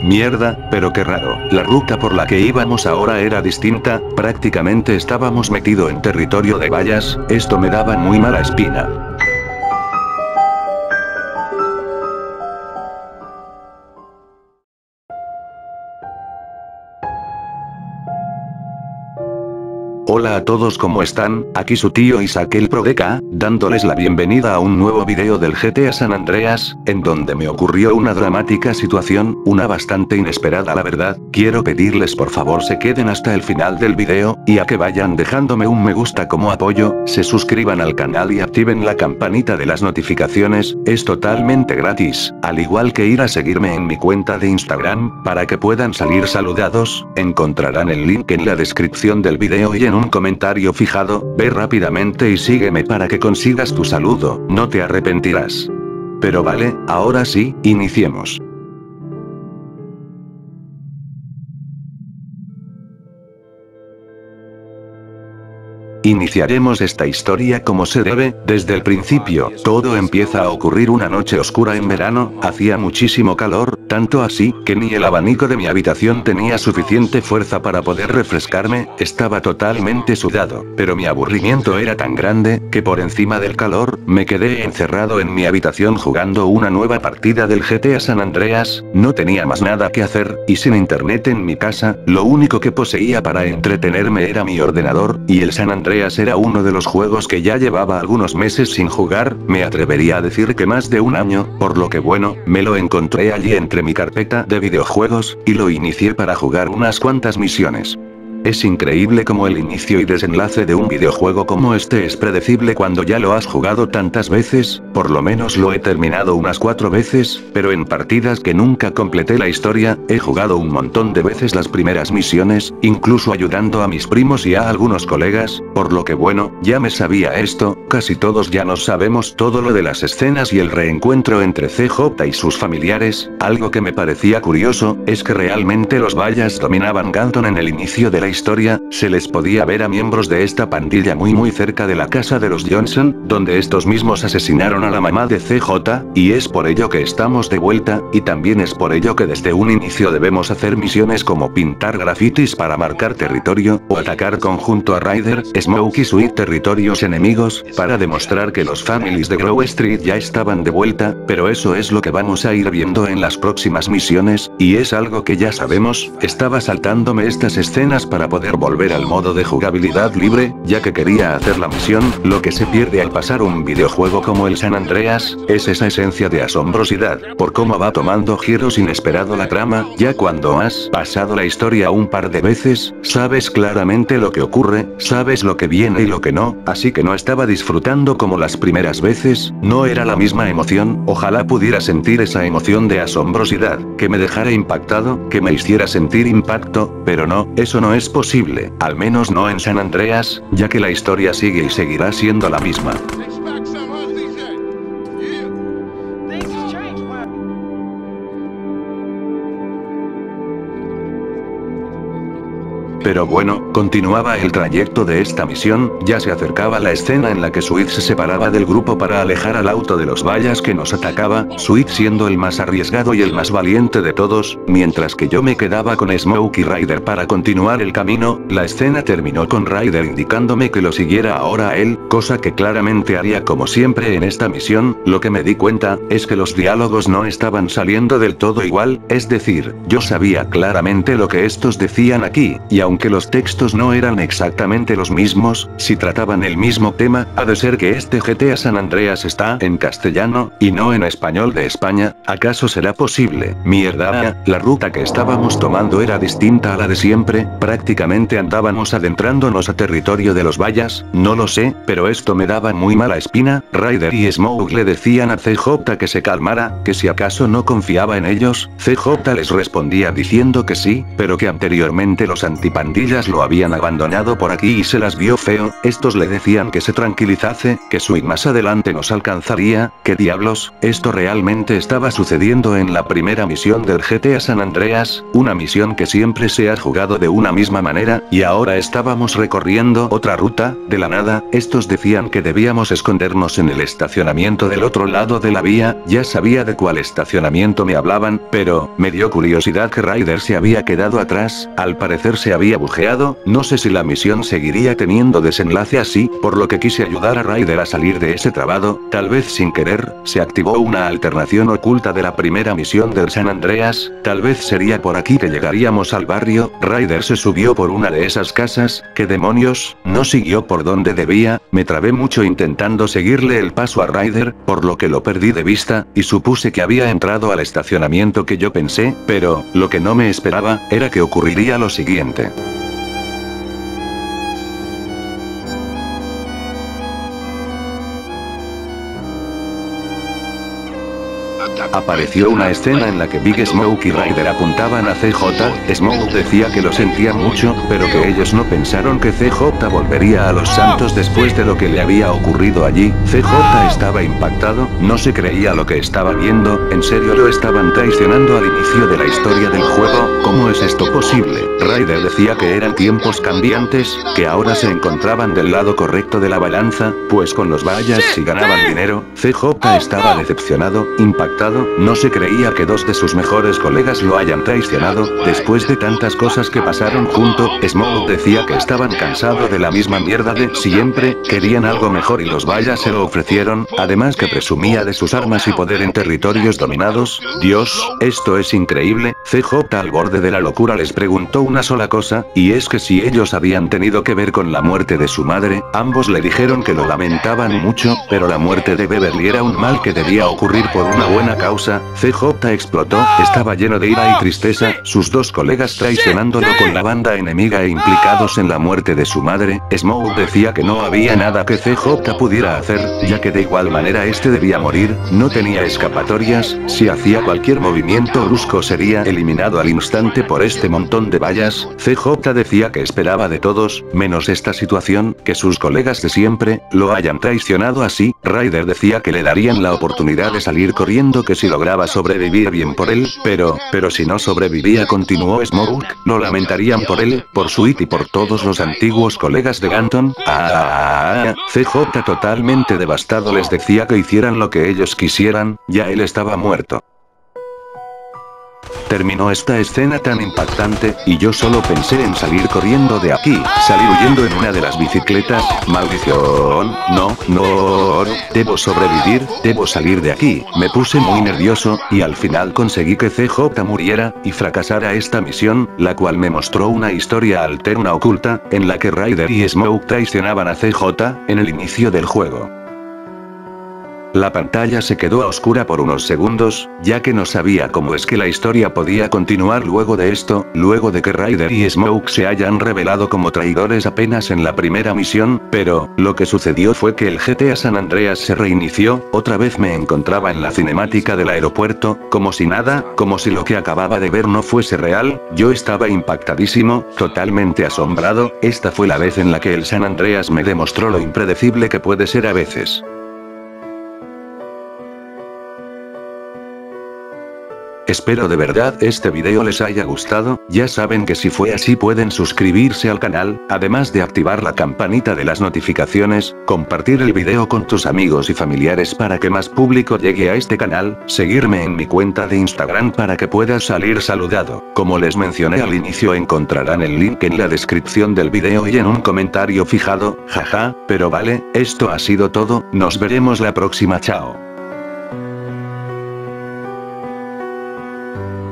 Mierda, pero qué raro, la ruta por la que íbamos ahora era distinta, prácticamente estábamos metido en territorio de vallas, esto me daba muy mala espina. Hola a todos, ¿cómo están? Aquí su tío Isaac el Prodeca, dándoles la bienvenida a un nuevo video del GTA San Andreas, en donde me ocurrió una dramática situación, una bastante inesperada la verdad. Quiero pedirles por favor se queden hasta el final del video, y a que vayan dejándome un me gusta como apoyo, se suscriban al canal y activen la campanita de las notificaciones, es totalmente gratis, al igual que ir a seguirme en mi cuenta de Instagram, para que puedan salir saludados, encontrarán el link en la descripción del video y en un comentario fijado, ve rápidamente y sígueme para que consigas tu saludo, no te arrepentirás. Pero vale, ahora sí, iniciemos. Iniciaremos esta historia como se debe, desde el principio. Todo empieza a ocurrir una noche oscura en verano, hacía muchísimo calor, tanto así, que ni el abanico de mi habitación tenía suficiente fuerza para poder refrescarme, estaba totalmente sudado, pero mi aburrimiento era tan grande, que por encima del calor, me quedé encerrado en mi habitación jugando una nueva partida del GTA San Andreas, no tenía más nada que hacer, y sin internet en mi casa, lo único que poseía para entretenerme era mi ordenador, y el San Andreas era uno de los juegos que ya llevaba algunos meses sin jugar, me atrevería a decir que más de un año, por lo que bueno, me lo encontré allí entre mi carpeta de videojuegos, y lo inicié para jugar unas cuantas misiones. Es increíble como el inicio y desenlace de un videojuego como este es predecible cuando ya lo has jugado tantas veces, por lo menos lo he terminado unas 4 veces, pero en partidas que nunca completé la historia, he jugado un montón de veces las primeras misiones, incluso ayudando a mis primos y a algunos colegas, por lo que bueno, ya me sabía esto, casi todos ya nos sabemos todo lo de las escenas y el reencuentro entre CJ y sus familiares, algo que me parecía curioso, es que realmente los vallas dominaban Galton en el inicio de la historia, se les podía ver a miembros de esta pandilla muy cerca de la casa de los Johnson, donde estos mismos asesinaron a la mamá de CJ, y es por ello que estamos de vuelta, y también es por ello que desde un inicio debemos hacer misiones como pintar grafitis para marcar territorio, o atacar conjunto a Ryder, Smoke y Sweet territorios enemigos, para demostrar que los families de Grove Street ya estaban de vuelta, pero eso es lo que vamos a ir viendo en las próximas misiones, y es algo que ya sabemos, estaba saltándome estas escenas para poder volver al modo de jugabilidad libre, ya que quería hacer la misión. Lo que se pierde al pasar un videojuego como el San Andreas, es esa esencia de asombrosidad, por cómo va tomando giros inesperado la trama, ya cuando has pasado la historia un par de veces, sabes claramente lo que ocurre, sabes lo que viene y lo que no, así que no estaba disfrutando como las primeras veces, no era la misma emoción, ojalá pudiera sentir esa emoción de asombrosidad, que me dejara impactado, que me hiciera sentir impacto, pero no, eso no es posible, al menos no en San Andreas, ya que la historia sigue y seguirá siendo la misma. Pero bueno, continuaba el trayecto de esta misión, ya se acercaba la escena en la que Sweet se separaba del grupo para alejar al auto de los vallas que nos atacaba, Sweet siendo el más arriesgado y el más valiente de todos, mientras que yo me quedaba con Smoke y Ryder para continuar el camino. La escena terminó con Ryder indicándome que lo siguiera ahora a él, cosa que claramente haría como siempre en esta misión. Lo que me di cuenta, es que los diálogos no estaban saliendo del todo igual, es decir, yo sabía claramente lo que estos decían aquí, y aunque los textos no eran exactamente los mismos, si trataban el mismo tema, ha de ser que este GTA San Andreas está en castellano, y no en español de España. ¿Acaso será posible? Mierda, la ruta que estábamos tomando era distinta a la de siempre, prácticamente andábamos adentrándonos a territorio de los vallas, no lo sé, pero esto me daba muy mala espina. Ryder y Smoke le decían a CJ que se calmara, que si acaso no confiaba en ellos, CJ les respondía diciendo que sí, pero que anteriormente los antipandilleros pandillas lo habían abandonado por aquí y se las vio feo. Estos le decían que se tranquilizase, que Sui más adelante nos alcanzaría. ¿Qué diablos? Esto realmente estaba sucediendo en la primera misión del GTA San Andreas, una misión que siempre se ha jugado de una misma manera, y ahora estábamos recorriendo otra ruta. De la nada, estos decían que debíamos escondernos en el estacionamiento del otro lado de la vía. Ya sabía de cuál estacionamiento me hablaban, pero me dio curiosidad que Ryder se había quedado atrás. Al parecer se había bujeado. No sé si la misión seguiría teniendo desenlace así, por lo que quise ayudar a Ryder a salir de ese trabado. Tal vez sin querer, se activó una alternación oculta de la primera misión del San Andreas. Tal vez sería por aquí que llegaríamos al barrio. Ryder se subió por una de esas casas. ¿Qué demonios? No siguió por donde debía. Me trabé mucho intentando seguirle el paso a Ryder, por lo que lo perdí de vista, y supuse que había entrado al estacionamiento que yo pensé, pero, lo que no me esperaba, era que ocurriría lo siguiente. Apareció una escena en la que Big Smoke y Ryder apuntaban a CJ. Smoke decía que lo sentía mucho, pero que ellos no pensaron que CJ volvería a los Santos después de lo que le había ocurrido allí. CJ estaba impactado, no se creía lo que estaba viendo. ¿En serio lo estaban traicionando al inicio de la historia del juego? ¿Cómo es esto posible? Ryder decía que eran tiempos cambiantes, que ahora se encontraban del lado correcto de la balanza, pues con los vallas si ganaban dinero. CJ estaba decepcionado, impactado, no se creía que dos de sus mejores colegas lo hayan traicionado. Después de tantas cosas que pasaron junto, Smoke decía que estaban cansados de la misma mierda de siempre, querían algo mejor y los vallas se lo ofrecieron, además que presumía de sus armas y poder en territorios dominados. Dios, esto es increíble. CJ al borde de la locura les preguntó una sola cosa, y es que si ellos habían tenido que ver con la muerte de su madre. Ambos le dijeron que lo lamentaban mucho, pero la muerte de Beverly era un mal que debía ocurrir por una buena causa. CJ explotó, estaba lleno de ira y tristeza, sus dos colegas traicionándolo con la banda enemiga e implicados en la muerte de su madre. Smoke decía que no había nada que CJ pudiera hacer, ya que de igual manera este debía morir, no tenía escapatorias, si hacía cualquier movimiento brusco sería eliminado al instante por este montón de vallas. CJ decía que esperaba de todos, menos esta situación, que sus colegas de siempre, lo hayan traicionado así. Ryder decía que le darían la oportunidad de salir corriendo, que si lograba sobrevivir bien por él, pero si no sobrevivía, continuó Smoke, lo lamentarían por él, por Sweet y por todos los antiguos colegas de Ganton. CJ totalmente devastado les decía que hicieran lo que ellos quisieran, ya él estaba muerto. Terminó esta escena tan impactante, y yo solo pensé en salir corriendo de aquí, salir huyendo en una de las bicicletas. Maldición, no, debo sobrevivir, debo salir de aquí. Me puse muy nervioso, y al final conseguí que CJ muriera, y fracasara esta misión, la cual me mostró una historia alterna oculta, en la que Ryder y Smoke traicionaban a CJ, en el inicio del juego. La pantalla se quedó a oscura por unos segundos, ya que no sabía cómo es que la historia podía continuar luego de esto, luego de que Ryder y Smoke se hayan revelado como traidores apenas en la primera misión, pero, lo que sucedió fue que el GTA San Andreas se reinició. Otra vez me encontraba en la cinemática del aeropuerto, como si nada, como si lo que acababa de ver no fuese real. Yo estaba impactadísimo, totalmente asombrado. Esta fue la vez en la que el San Andreas me demostró lo impredecible que puede ser a veces. Espero de verdad este video les haya gustado. Ya saben que si fue así pueden suscribirse al canal, además de activar la campanita de las notificaciones, compartir el video con tus amigos y familiares para que más público llegue a este canal, seguirme en mi cuenta de Instagram para que puedas salir saludado. Como les mencioné al inicio, encontrarán el link en la descripción del video y en un comentario fijado, jaja, pero vale, esto ha sido todo, nos veremos la próxima, chao.